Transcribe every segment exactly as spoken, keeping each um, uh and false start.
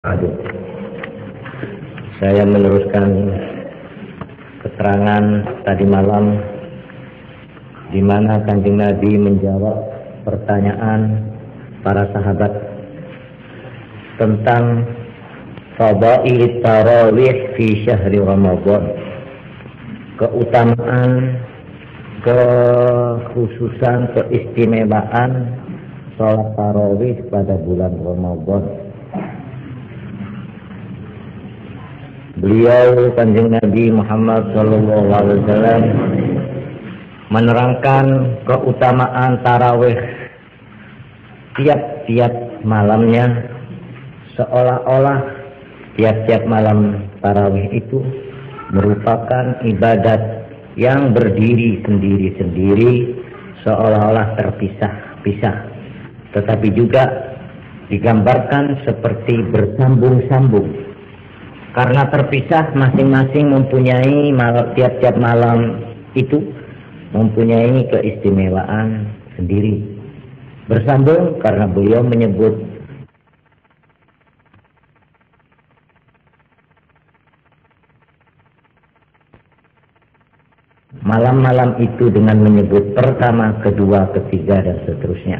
Aduh. Saya meneruskan keterangan tadi malam di mana Kanjeng Nabi menjawab pertanyaan para sahabat tentang fadail tarawih fi syahri Ramadan, keutamaan, kekhususan, keistimewaan salat tarawih pada bulan Ramadan. Beliau Kanjeng Nabi Muhammad Sallallahu Alaihi Wasallam menerangkan keutamaan tarawih tiap-tiap malamnya, seolah-olah tiap-tiap malam tarawih itu merupakan ibadat yang berdiri sendiri-sendiri, seolah-olah terpisah-pisah, tetapi juga digambarkan seperti bersambung-sambung. Karena terpisah, masing-masing mempunyai malam, tiap-tiap malam itu mempunyai keistimewaan sendiri. Bersambung karena beliau menyebut malam-malam itu dengan menyebut pertama, kedua, ketiga, dan seterusnya.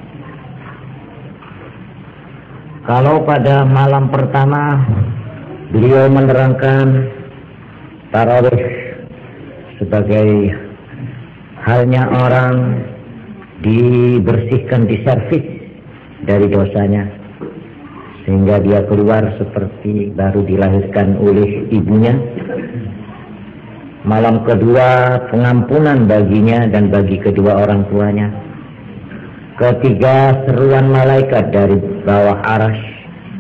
Kalau pada malam pertama beliau menerangkan tarawih sebagai halnya orang dibersihkan, diservis dari dosanya sehingga dia keluar seperti baru dilahirkan oleh ibunya. Malam kedua pengampunan baginya dan bagi kedua orang tuanya. Ketiga, seruan malaikat dari bawah arasy,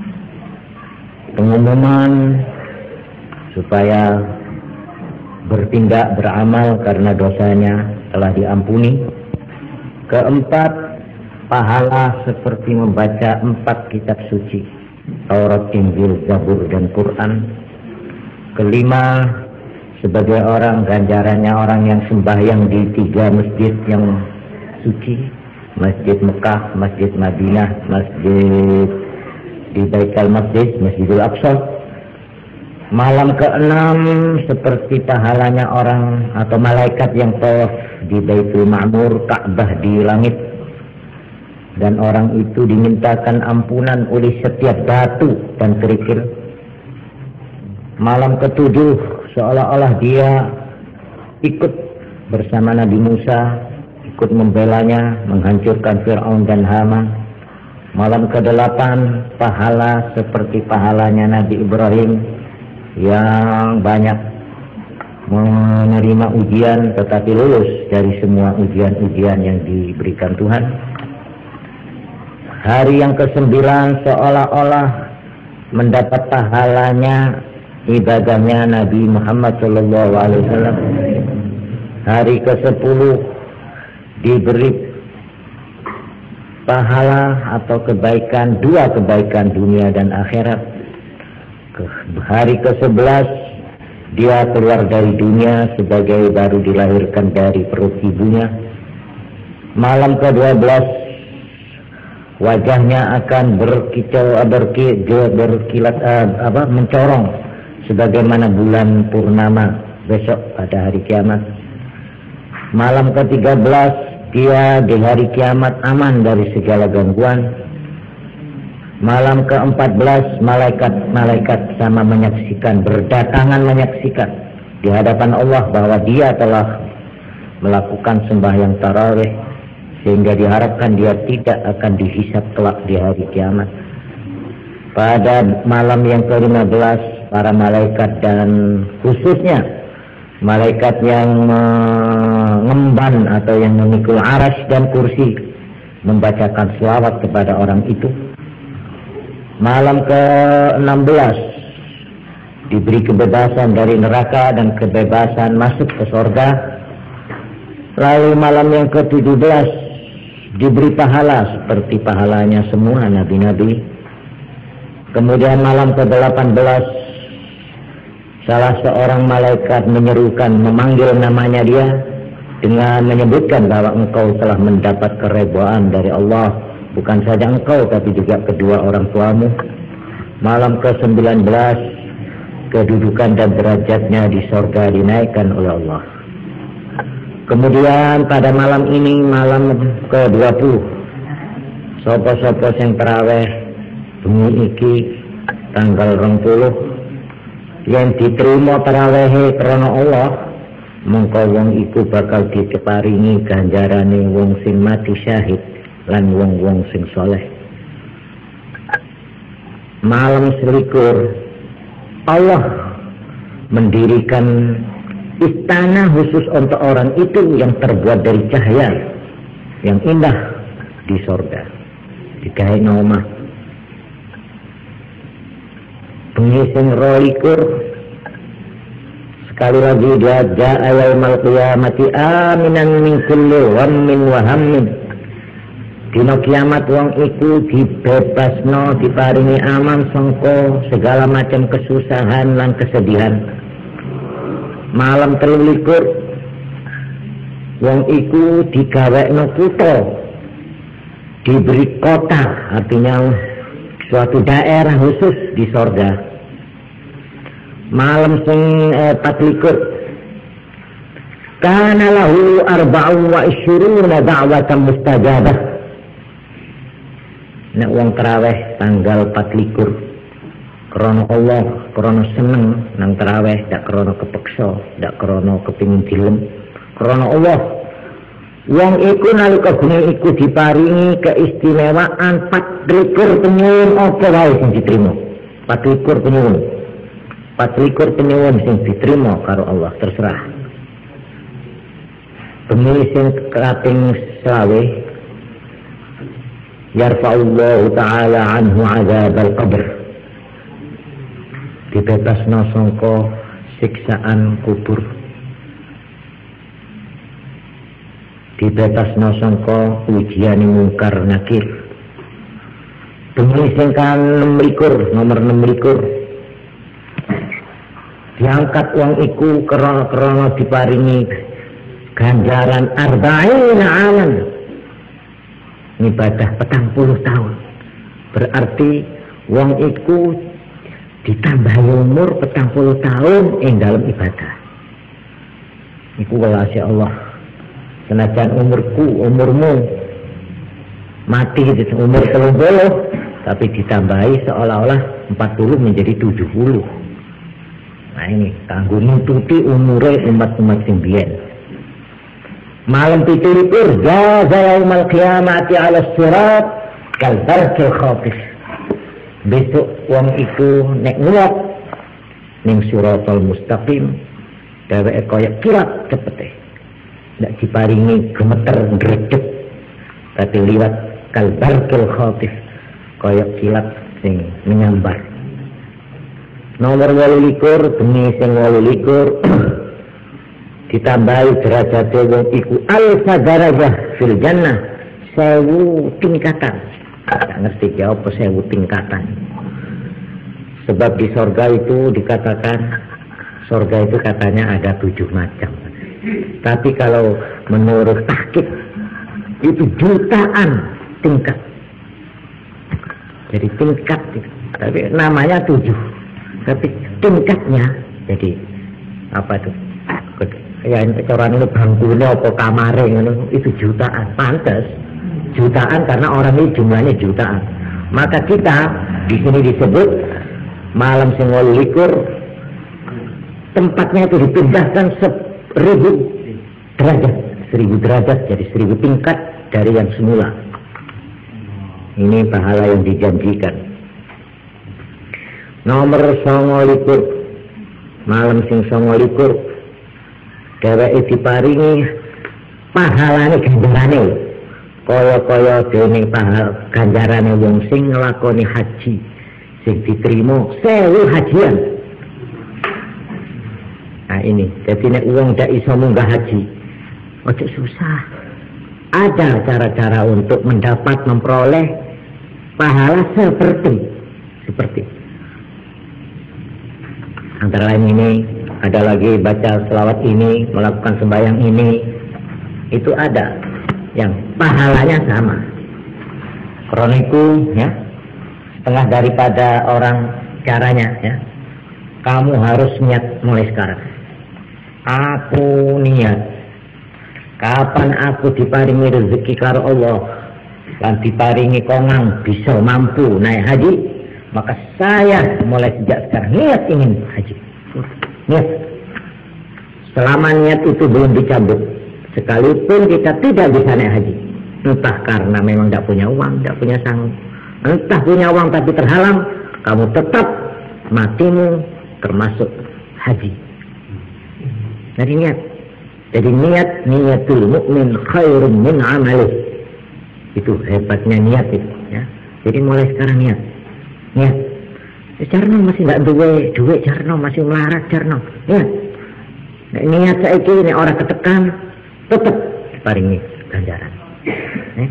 pengumuman supaya bertindak, beramal karena dosanya telah diampuni. Keempat, pahala seperti membaca empat kitab suci, Taurat, Injil, Zabur, dan Quran. Kelima, sebagai orang ganjarannya orang yang sembahyang di tiga masjid yang suci, Masjid Mekah, Masjid Madinah, Masjid di Baitul Maqdis, Masjidil Aqsa. Malam keenam seperti pahalanya orang atau malaikat yang tawaf di Baitul Ma'mur, Ka'bah di langit, dan orang itu dimintakan ampunan oleh setiap batu dan kerikil. Malam ketujuh seolah-olah dia ikut bersama Nabi Musa, ikut membelanya, menghancurkan Fir'aun dan Haman. Malam kedelapan, pahala seperti pahalanya Nabi Ibrahim yang banyak menerima ujian tetapi lulus dari semua ujian-ujian yang diberikan Tuhan. Hari yang kesembilan seolah-olah mendapat pahalanya ibadahnya Nabi Muhammad Sallallahu Alaihi Wasallam. Hari kesepuluh diberi pahala atau kebaikan, dua kebaikan dunia dan akhirat. Hari ke sebelas dia keluar dari dunia sebagai baru dilahirkan dari perut ibunya. Malam ke dua belas wajahnya akan berkicau, berkilat, berkilat apa, mencorong sebagaimana bulan purnama besok pada hari kiamat. Malam ke tiga belas dia di hari kiamat aman dari segala gangguan. Malam ke empat belas malaikat-malaikat sama menyaksikan, berdatangan menyaksikan di hadapan Allah bahwa dia telah melakukan sembahyang tarawih, sehingga diharapkan dia tidak akan dihisab kelak di hari kiamat. Pada malam yang ke lima belas para malaikat dan khususnya malaikat yang mengemban atau yang memikul arasy dan kursi membacakan selawat kepada orang itu. Malam ke enam belas diberi kebebasan dari neraka dan kebebasan masuk ke surga. Lalu malam yang ke tujuh belas diberi pahala seperti pahalanya semua nabi-nabi. Kemudian malam ke delapan belas salah seorang malaikat menyerukan, memanggil namanya dia dengan menyebutkan bahwa engkau telah mendapat keridhaan dari Allah. Bukan saja engkau, tapi juga kedua orang tuamu. Malam ke sembilan belas, kedudukan dan derajatnya di surga dinaikkan oleh Allah. Kemudian pada malam ini, malam ke dua puluh, sopo-sopo sing tarawih bengi iki tanggal dua puluh yang diterima tarawih karena Allah, mongko wong iku bakal diceparingi ganjarane wong sing mati syahid lan wong-wong sing soleh. Malam selikur Allah mendirikan istana khusus untuk orang itu yang terbuat dari cahaya yang indah di surga, digawe omah. Bengi sing rolikur, sekali lagi dia ja'a yaumal qiyamati aminan min kulli wammin wa hammin. Dina kiamat wong iku dibebasno, diparingi aman sangka segala macam kesusahan lan kesedihan. Malam telulikur wong iku digawekno kutha, diberi kota, artinya suatu daerah khusus di surga. Malam sing eh, patlikur kana lahu arba'u wa isyruna da'watan mustajabah. Nek wong tarawih tanggal patlikur krana Allah, krana seneng nang tarawih, dak krana kepeksa, dak krana kepengin dilem, krana Allah. Wong iku nalika bengi iku diparingi keistimewaan patlikur penyuwun apa wae sing diterima. Patlikur penyuwun. Patlikur penyuwun sing diterima karo Allah, terserah. Bengi sing kaping selawe yarfa'ullahu ta'ala anhu azabal qabr, dibebasno sangka siksaan kubur, dibebasno sangka ujian mungkar nakir. Bengi sing kan likur, nomor enam likur, diangkat wong iku krana diparingi ganjaran arba'ina alam, ibadah petang puluh tahun. Berarti wong iku ditambah umur petang puluh tahun ing dalam ibadah. Iku welase Allah. Senajan umurku, umurmu mati di umur tiga puluh, tapi ditambahi seolah-olah empat puluh menjadi tujuh puluh. Nah ini kanggo nututi umure umat-umat sing biyen. Malam pitulikur jaza yaumal qiyamati ala sirat kal barqil khatif. Besok wong iku nek nguwat ning siratal mustaqim dheweke kaya kilat cepete, ndak diparingi gemeter gredeg, tapi liwat kal barqil khatif, kaya kilat sing menyambar. Nomor wolu likur, bengi sing wolu likur ditambahi derajat wong iku alfa darajah fil jannah, sewu tingkatan. Tak ngerti ya apa sewu tingkatan. Sebab di surga itu dikatakan, surga itu katanya ada tujuh macam. Tapi kalau menurut tahqiq itu jutaan tingkat. Jadi tingkat, tapi namanya tujuh. Tapi tingkatnya jadi apa itu? Ya orang ini bangkunya apa kamare itu jutaan, pantas jutaan karena orang ini jumlahnya jutaan. Maka kita di sini disebut malam sing wolu likur, tempatnya itu dipindahkan seribu derajat, seribu derajat jadi seribu tingkat dari yang semula. Ini pahala yang dijanjikan. Nomor songo likur, malam sing songo likur, dheweke diparingi pahalane ganjarane kaya-kaya dene pahala ganjarane wong sing nglakoni haji sing diterima sewu hajian. Nah ini, jadi nek wong ndak iso munggah haji, ojo susah. Ada cara-cara untuk mendapat memperoleh pahala seperti seperti antara lain ini. Ada lagi baca selawat ini, melakukan sembahyang ini, itu ada yang pahalanya sama. Kroniku ya, setengah daripada orang caranya ya. Kamu harus niat mulai sekarang. Aku niat kapan aku diparingi rezeki karo Allah lan diparingi kongang bisa mampu naik haji, maka saya mulai sejak sekarang niat ingin haji. Niat. Selama niat itu belum dicabut, sekalipun kita tidak bisa naik haji, entah karena memang tidak punya uang, tidak punya sanggup, entah punya uang tapi terhalang, kamu tetap matimu termasuk haji. Jadi niat. Jadi niat, niatul mukmin khairun min amalih. Itu hebatnya niat itu ya. Jadi mulai sekarang niat. Niat. Jarno masih tidak duwe, duwe jarno masih melarat jarno. Niat. Nah, niat saiki ini orang ketekan tetap paringi ganjaran. Eh?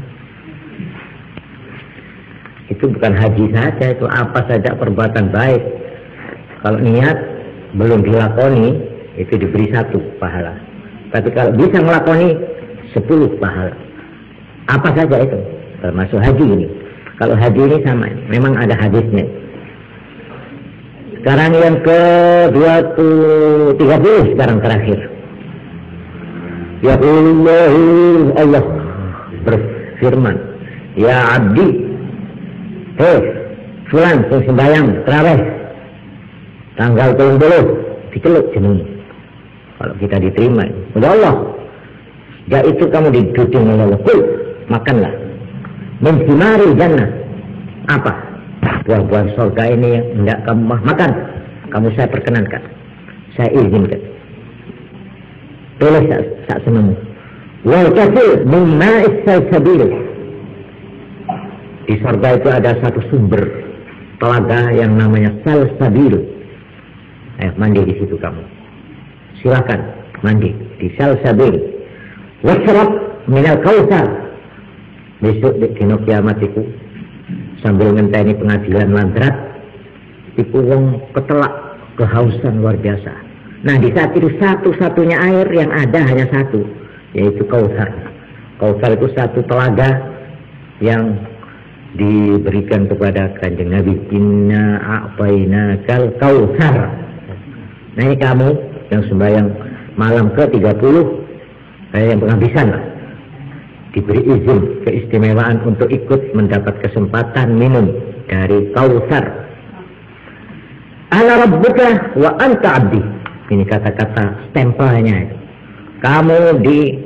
Itu bukan haji saja, itu apa saja perbuatan baik. Kalau niat belum dilakoni itu diberi satu pahala. Tapi kalau bisa melakoni sepuluh pahala. Apa saja itu, termasuk haji ini. Kalau haji ini sama, memang ada hadisnya. Sekarang yang ke dua puluh tiga puluh sekarang terakhir. Ya Allah, Allah berfirman, ya abdi, hei fulan sing sembahyang tarawih tanggal tiga puluh diceluk jeneng. Kalau kita diterima, ya Allah, ya itu kamu diduding oleh Allah, makanlah min thimari jannah. Apa buah-buah surga ini yang tidak kamu makan, kamu saya perkenankan, saya izinkan, pilih saat senang. Wal kafir min ma'is salsabil. Di surga itu ada satu sumber telaga yang namanya salsabil. Ayo mandi di situ kamu, silakan mandi di salsabil. Wasrab minal kautsar. Besok di dino kiamat iku sambil ngenteni pengadilan landrat iku wong ketelak kehausan luar biasa. Nah di saat itu satu-satunya air yang ada hanya satu, yaitu kautsar. Kautsar itu satu telaga yang diberikan kepada Kanjeng Nabi. Inna a'tainakal kautsar. Nah ini kamu yang sembahyang malam ke tiga puluh, eh, yang penghabisan lah, diberi izin keistimewaan untuk ikut mendapat kesempatan minum dari kautsar. Ana rabbuka wa anta abdi. Ini kata-kata stempelnya. Kamu di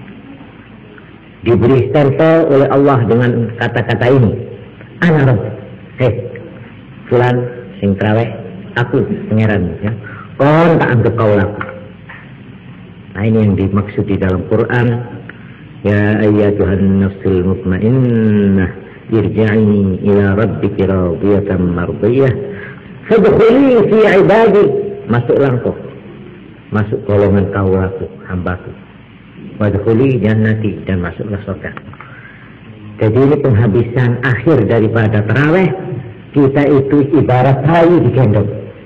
diberi stempel oleh Allah dengan kata-kata ini. Ana rabb. Hei fulan sing traweh, aku pangeran ya. Kon tak anggap kau laku. Nah ini yang dimaksud di dalam Quran. Ya ayyatuhan nafsul mutmainnah irja'i ila rabbiki radiyatan mardiyah fadkhuli fi ibadi. Masuklah engkau, masuk golongan kaulaku, hambaku. Wadkhuli jannati, dan masuklah surga. Jadi ini penghabisan akhir daripada tarawih. Kita itu ibarat bayi digendong.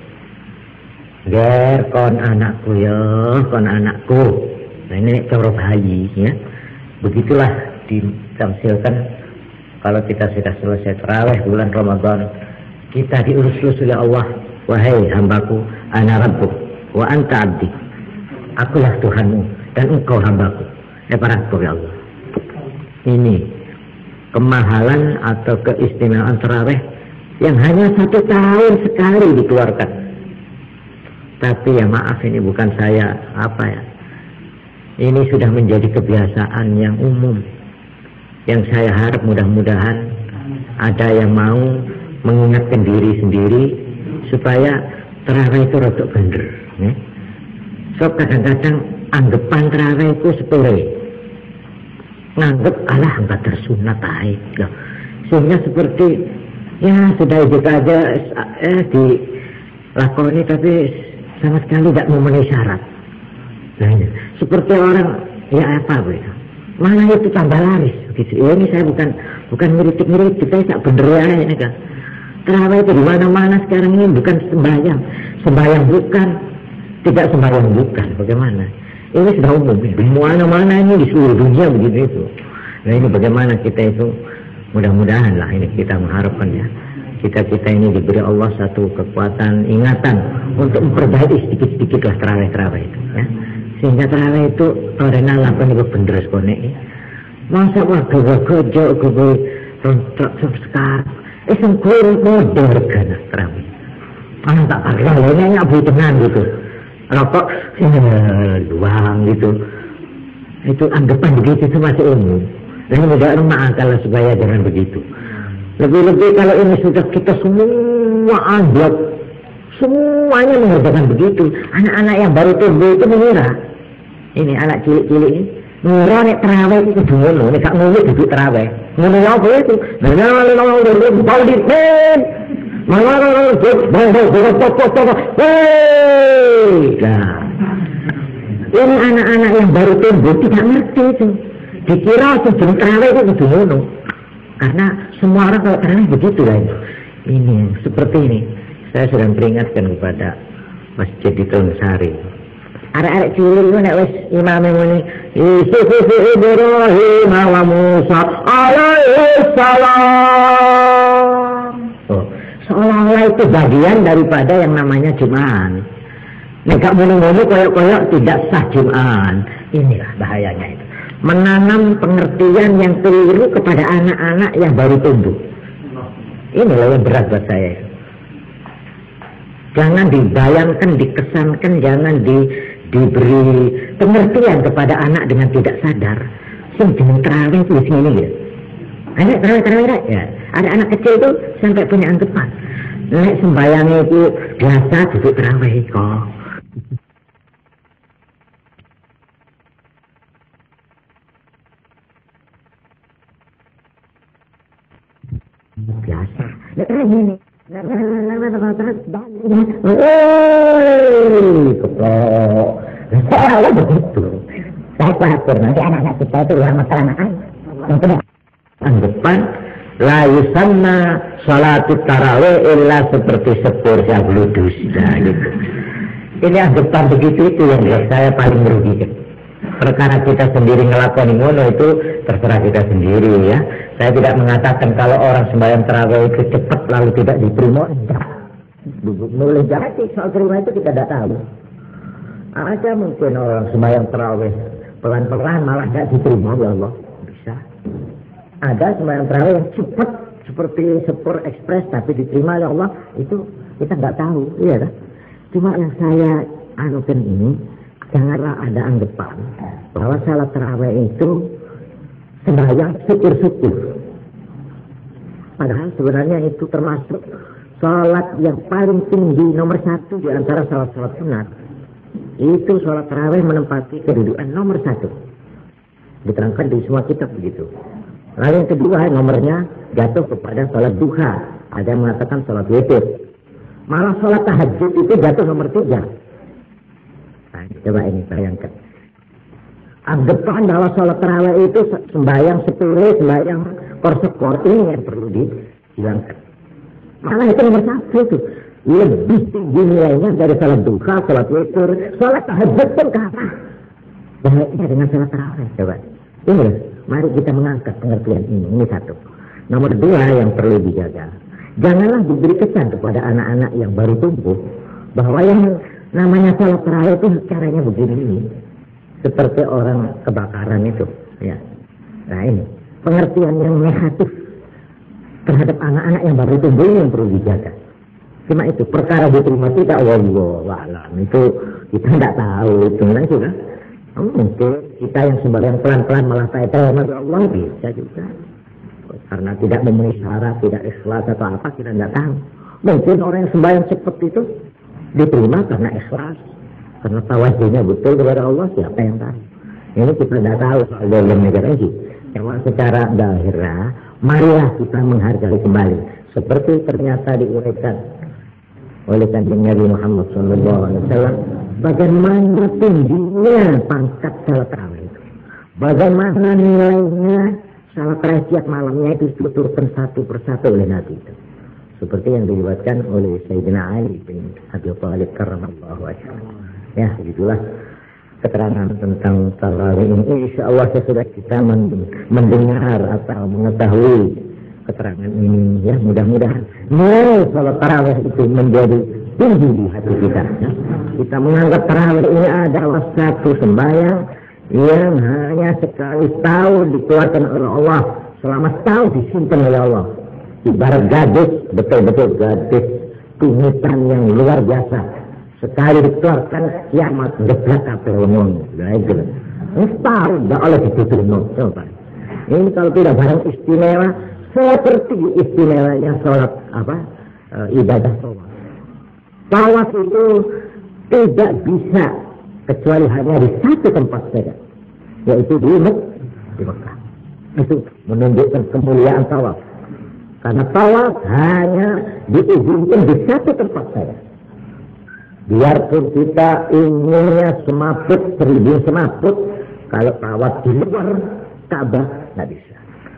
Ger kon anakku ya, kon anakku. Nah ini cara bayi ya. Begitulah ditamsilkan kalau kita sudah selesai tarawih bulan Ramadan, kita diurus-urus oleh Allah. Wahai hambaku, ana rabbuk wa anta abdi. Akulah Tuhanmu dan engkau hambaku. Eh paraku ya Allah. Ini kemahalan atau keistimewaan tarawih yang hanya satu tahun sekali dikeluarkan. Tapi ya maaf, ini bukan saya apa ya. Ini sudah menjadi kebiasaan yang umum. Yang saya harap mudah-mudahan ada yang mau mengingatkan diri sendiri supaya tarawih itu rodok bener. Ya. So kadang-kadang anggapan tarawih itu sepele. Nganggep alah enggak tersunat aja. Sehingga seperti ya sudah juga aja eh dilakoni tapi sama sekali tidak memenuhi syarat. Nah, seperti orang ya apa begitu. Mana itu tambah laris gitu. Ya, ini saya bukan bukan ngeritik-ngeritik, saya tak bener ya ini kan. Tarawih itu di mana-mana sekarang ini bukan sembahyang. Sembahyang bukan, tidak sembahyang bukan. Bagaimana? Ini sudah umum. Di mana-mana ini di seluruh dunia begitu itu. Nah ini bagaimana kita itu mudah-mudahan lah ini kita mengharapkan ya. kita-kita ini diberi Allah satu kekuatan ingatan untuk memperbaiki sedikit-sedikit lah terawih-terawih itu ya. Sehingga terawih itu karena lakukan itu bener sekonek ya. Masa waktu gojo gojo rontok sekarang eh sengkur model kan terawih ah tak parah lainnya nyabu tenan gitu rokok luang gitu itu anggapan begitu itu masih umum dan tidak rumah kalau supaya jangan begitu. Lebih-lebih kalau ini sudah kita semua anggap semuanya mengerjakan begitu. Anak-anak yang baru tumbuh itu mengira ini anak cilik-cilik ini mengira nek terawih itu ngono nek gak ngono duduk terawih ngono ya apa itu nah ini anak-anak yang baru tumbuh tidak ngerti itu dikira sebelum terawih itu kudu ngono karena semua orang kalau terawih begitu lah ini. Ini seperti ini saya sedang peringatkan kepada masjid di Tonsari arek-arek cilik itu nek wis imame muni Yusuf Ibrahim wa Musa alaihi salam oh, seolah-olah itu bagian daripada yang namanya Jum'an. Nek gak ngono-ngono koyok-koyok tidak sah Jum'an. Inilah bahayanya itu. Menanam pengertian yang keliru kepada anak-anak yang baru tumbuh. Inilah yang berat buat saya. Jangan dibayangkan, dikesankan, jangan di, diberi pengertian kepada anak dengan tidak sadar. Sing jeneng terawih itu sini ya. Anak terawih-terawih ya. Ada anak kecil itu sampai punya anggapan. Nek sembayangnya itu biasa duduk terawih kok. Biasa. Nek ini. Saya begitu. Saya khawatir nanti anak-anak kita itu lama kelamaan. Anggapan la yusanna salatut tarawih illa seperti sepur sabludus nah gitu. Ini anggapan begitu itu yang buat saya paling merugikan. Perkara kita sendiri ngelakuin ngono itu terserah kita sendiri ya. Saya tidak mengatakan kalau orang sembahyang tarawih itu cepat lalu tidak diterima. Boleh jadi soal terima itu kita tidak tahu. Ada mungkin orang sembahyang tarawih pelan-pelan malah tidak diterima ya Allah. Bisa. Ada sembahyang tarawih yang cepat seperti sepur ekspres tapi diterima oleh Allah itu kita nggak tahu, iya kan? Cuma yang saya anukan ini janganlah ada anggapan bahwa salat tarawih itu sembahyang syukur-syukur. Padahal sebenarnya itu termasuk salat yang paling tinggi nomor satu di antara salat-salat sunat. Itu salat tarawih menempati kedudukan nomor satu. Diterangkan di semua kitab begitu. Lalu yang kedua nomornya jatuh kepada salat duha. Ada yang mengatakan salat witir. Malah salat tahajud itu jatuh nomor tiga. Nah, coba ini bayangkan. Anggapan bahwa salat tarawih itu sembahyang sepuluh, sembahyang korsekor ini yang perlu dihilangkan. Malah itu nomor satu itu. Lebih tinggi nilainya dari salat duha, salat witir, salat tahajud pun kalah. Baiknya dengan salat tarawih. Coba. Ini mari kita mengangkat pengertian ini. Ini satu. Nomor dua yang perlu dijaga. Janganlah diberi kesan kepada anak-anak yang baru tumbuh bahwa yang namanya salat tarawih itu caranya begini. Seperti orang kebakaran itu. Ya. Nah ini pengertian yang negatif terhadap anak-anak yang baru tumbuh ini yang perlu dijaga. Cuma itu perkara diterima tidak wallahualam itu kita tidak tahu itu nanti kan. Oh, mungkin kita yang sembahyang pelan-pelan malah terima Allah bisa juga. Karena tidak memenuhi syarat, tidak ikhlas atau apa kita tidak tahu. Mungkin orang yang sembahyang cepat itu diterima karena ikhlas, karena tawajuhnya betul kepada Allah, siapa yang tahu? Ini kita tidak tahu soal dalam negara ini. Cuma secara zahirah, marilah kita menghargai kembali. Seperti ternyata diuraikan oleh Kanjeng Nabi Muhammad shallallahu alaihi wasallam, bagaimana tingginya pangkat salat tarawih itu, bagaimana nilainya salat tarawih tiap malamnya itu dituturkan satu persatu oleh Nabi itu, seperti yang diriwayatkan oleh Sayyidina Ali bin Abi Thalib karramallahu wajhahu. Ya, begitulah keterangan tentang tarawih ini. Insya Allah sesudah kita mendengar atau mengetahui keterangan ini ya, mudah-mudahan nilai salat tarawih itu menjadi tinggi di hati kita ya. Kita menganggap tarawih ini adalah satu sembahyang yang hanya sekali setahun dikeluarkan oleh Allah, selama setahun disimpan oleh Allah. Ibarat gadis, betul-betul gadis tungitan yang luar biasa, sekali dikeluarkan kiamat geblak kabeh wong. Lah itu setahun tidak oleh dituturno. Coba ini kalau tidak barang istimewa seperti istimewanya sholat apa e, ibadah tawaf. Tawaf itu tidak bisa kecuali hanya di satu tempat saja, yaitu di Mekah. Itu menunjukkan kemuliaan tawaf, karena tawaf hanya diizinkan di satu tempat saja. Biarpun kita inginnya semaput seribu semaput, kalau tawaf di luar Ka'bah nggak bisa.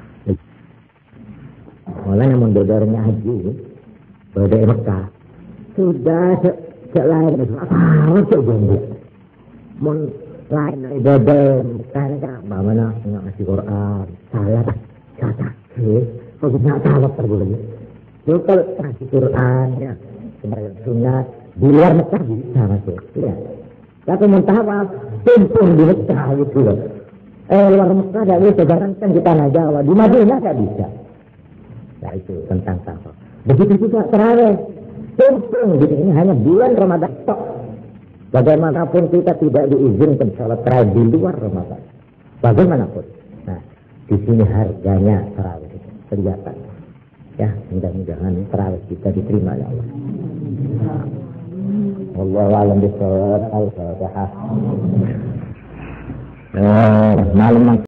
Mulanya mendodornya haji pada Mekah sudah selain apa coba mau lain dari dodor karena bagaimana nggak ngasih Quran salah kata sih kalau nggak salah terboleh itu kalau ngasih Quran ya sebagai sunat di luar Mekah bisa masuk ya. Tapi mentawaf tumpung di Mekah gitu loh. Eh luar Mekah tidak bisa, jangankan di tanah Jawa, di Madinah tidak bisa. Nah itu tentang tawaf. Begitu juga tarawih, tumpung gitu. Ini hanya bulan Ramadan tok. Bagaimanapun kita tidak diizinkan sholat tarawih di luar Ramadan. Bagaimanapun. Nah di sini harganya tarawih itu kelihatan. Ya mudah-mudahan tarawih kita diterima ya Allah. Wallahu a'lam bishawab. Al-Fatihah. Malam